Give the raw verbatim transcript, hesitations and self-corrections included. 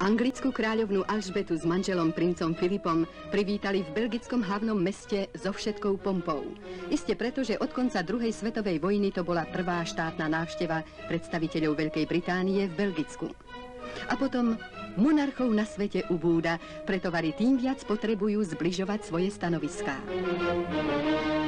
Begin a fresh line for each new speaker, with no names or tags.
Anglickú kráľovnú Alžbetu s manželom princom Filipom privítali v belgickom hlavnom meste so všetkou pompou. Iste preto, že od konca druhej svetovej vojny to bola prvá štátna návšteva predstaviteľov Veľkej Británie v Belgicku. A potom monarchov na svete ubúda, preto vari tým viac potrebujú zbližovať svoje stanoviská.